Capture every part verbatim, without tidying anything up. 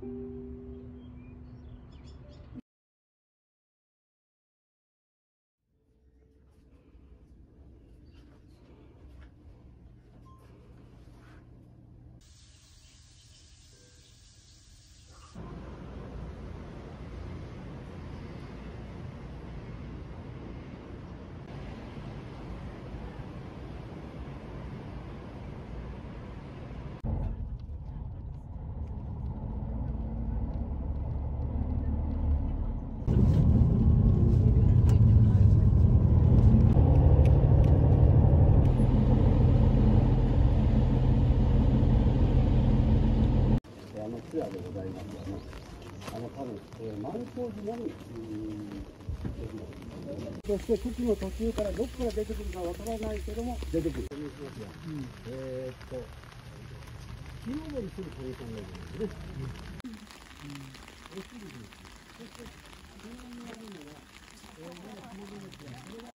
ツアーでございますよね。あの多分、えー、満潮時のみ、そして茎の途中からどこから出てくるかわからないけども出てくる。うん、えー、っと木登りするポイントがいるんですね。うんうん、そしてこの辺にあるのは、えー、まだ木登りですが、これは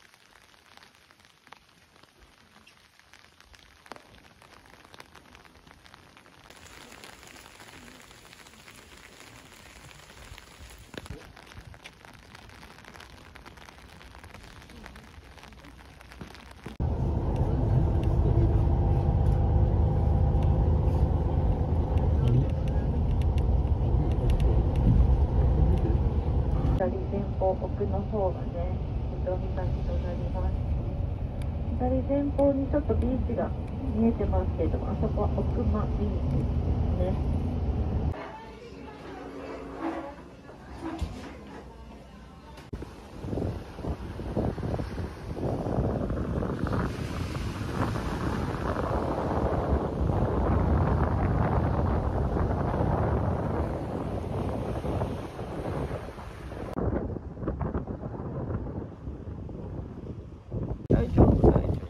左前方奥の方がね、瀬戸岬となります。左前方にちょっとビーチが見えてますけれども、あそこは奥間ビーチですね。大丈夫、大丈夫。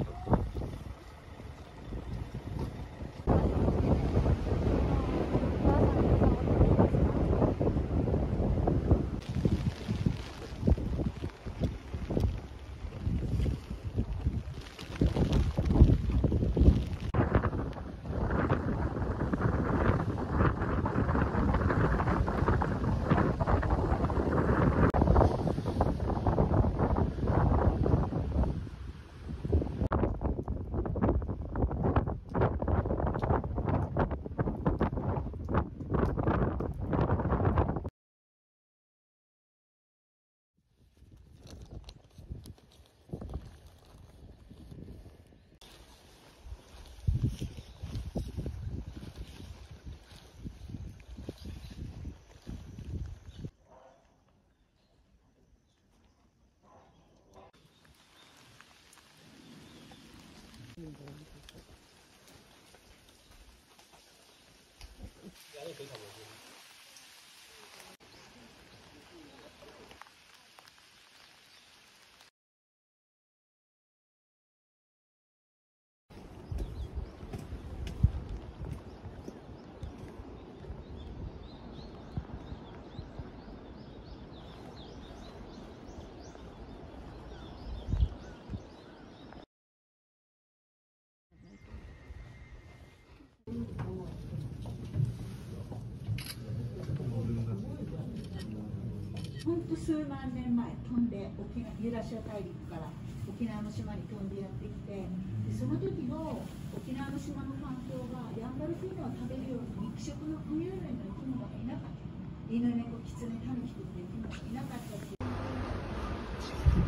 ほんと数万年前飛んで沖縄ユーラシア大陸から沖縄の島に飛んでやってきて、でその時の沖縄の島の環境がヤンバルクイナを食べるように肉食の哺乳類の生き物がいなかった。犬猫キツネタヌキという生き物がいなかったっていう。